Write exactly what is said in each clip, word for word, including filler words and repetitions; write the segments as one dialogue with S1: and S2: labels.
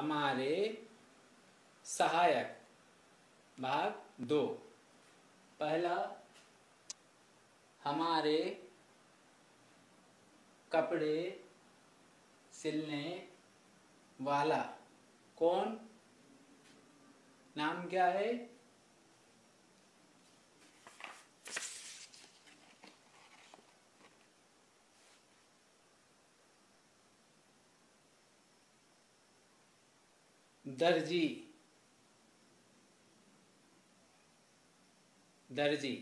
S1: हमारे सहायक। भाग दो। पहला, हमारे कपड़े सिलने वाला कौन? नाम क्या है? दर्जी। दर्जी।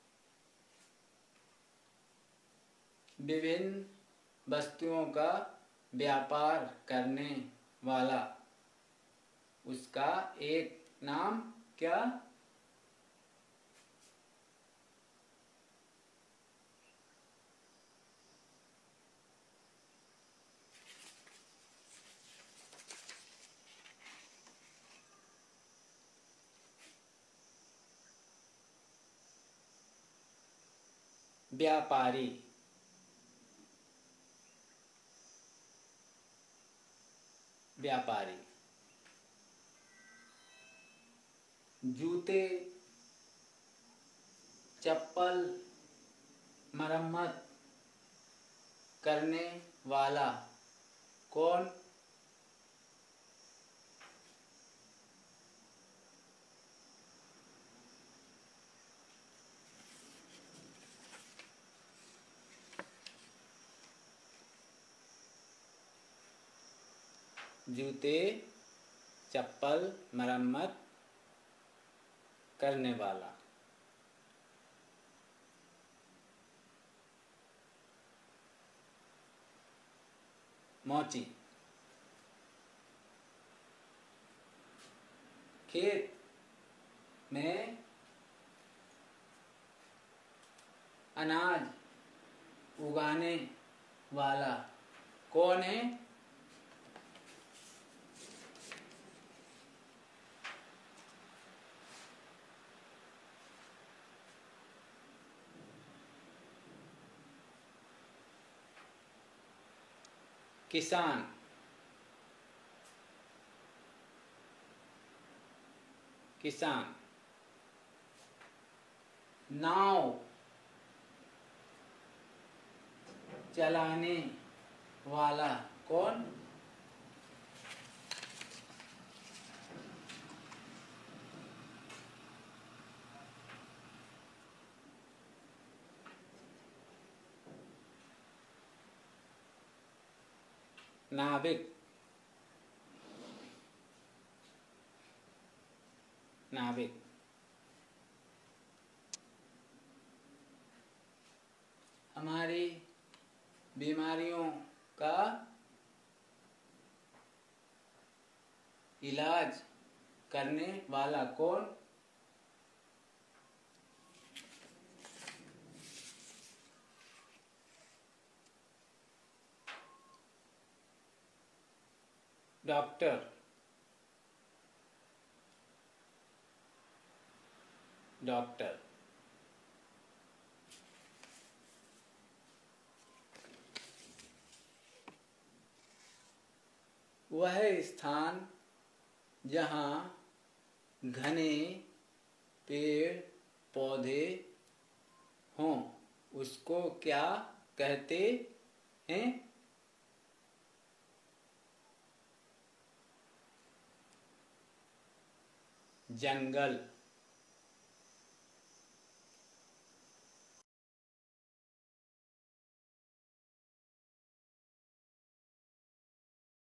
S1: विभिन्न वस्तुओं का व्यापार करने वाला, उसका एक नाम क्या? व्यापारी। व्यापारी। जूते, चप्पल मरम्मत करने वाला कौन? जूते चप्पल मरम्मत करने वाला। मोची। खेत में अनाज उगाने वाला कौन है? किसान। किसान। नाव चलाने वाला कौन? नाविक। नाविक। हमारी बीमारियों का इलाज करने वाला कौन? डॉक्टर। डॉक्टर। वह स्थान जहाँ घने पेड़ पौधे हों उसको क्या कहते हैं? जंगल।